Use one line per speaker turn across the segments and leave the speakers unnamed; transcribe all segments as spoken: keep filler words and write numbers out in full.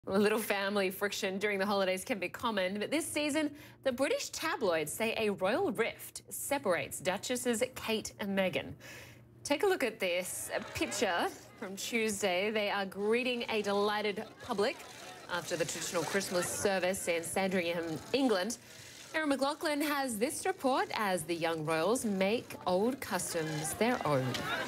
A little family friction during the holidays can be common, but this season, the British tabloids say a royal rift separates Duchesses Kate and Meaghan. Take a look at this, a picture from Tuesday. They are greeting a delighted public after the traditional Christmas service in Sandringham, England. Erin Mclaughlin has this report as the young royals make old customs their own.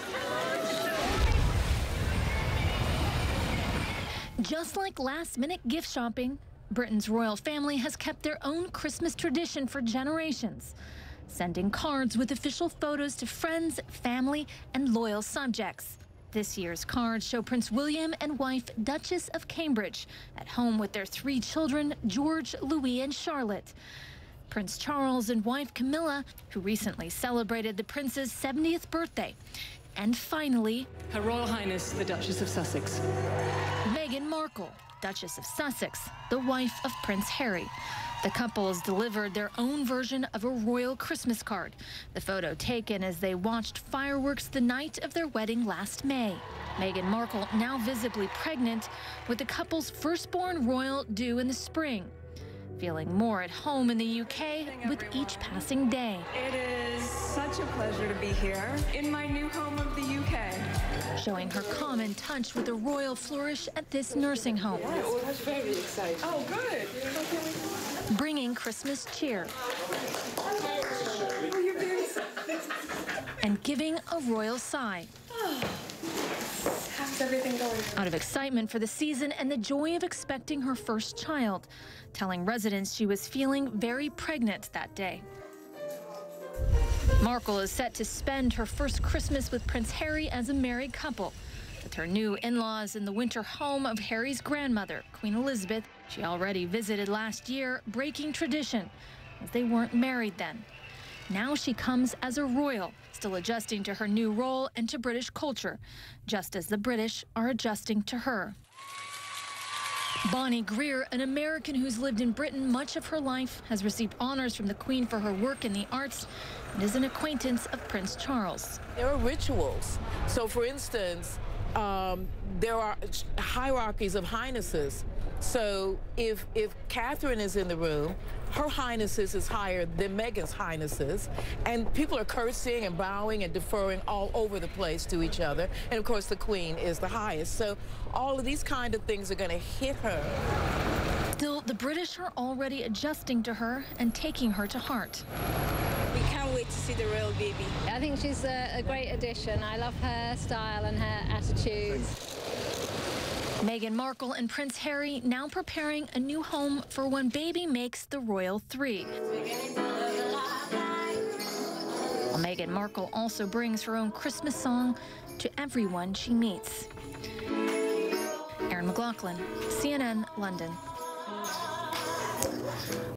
Just like last-minute gift shopping, Britain's royal family has kept their own Christmas tradition for generations, sending cards with official photos to friends, family, and loyal subjects. This year's cards show Prince William and wife Duchess of Cambridge at home with their three children, George, Louis, and Charlotte. Prince Charles and wife Camilla, who recently celebrated the prince's seventieth birthday. And finally,
Her Royal Highness, the Duchess of Sussex.
Meghan Markle, Duchess of Sussex, the wife of Prince Harry. The couple has delivered their own version of a royal Christmas card. The photo taken as they watched fireworks the night of their wedding last May. Meghan Markle now visibly pregnant, with the couple's firstborn royal due in the spring. Feeling more at home in the U K with each passing day.
It is such a pleasure to be here in my new home of the U K.
Showing her calm and touch with a royal flourish at this nursing home.
Oh, that's very exciting. Oh, good.
Bringing Christmas cheer.
Oh, you're very excited.
And giving a royal sigh.
How's everything going?
Out of excitement for the season and the joy of expecting her first child, telling residents she was feeling very pregnant that day. Markle is set to spend her first Christmas with Prince Harry as a married couple, with her new in-laws in the winter home of Harry's grandmother, Queen Elizabeth. She already visited last year, breaking tradition, as they weren't married then. Now she comes as a royal, still adjusting to her new role and to British culture, just as the British are adjusting to her. Bonnie Greer, an American who's lived in Britain much of her life, has received honors from the Queen for her work in the arts and is an acquaintance of Prince Charles.
There are rituals. So, for instance, um, there are hierarchies of highnesses. So if, if Catherine is in the room, her highnesses is higher than Meghan's highnesses, and people are curtsying and bowing and deferring all over the place to each other. And of course, the Queen is the highest. So all of these kind of things are going to hit her.
Still, the British are already adjusting to her and taking her to heart.
We can't wait to see the royal baby.
I think she's a, a great addition. I love her style and her attitude.
Meghan Markle and Prince Harry now preparing a new home for when baby makes the royal three. Well, Meghan Markle also brings her own Christmas song to everyone she meets. Erin Mclaughlin, C N N, London.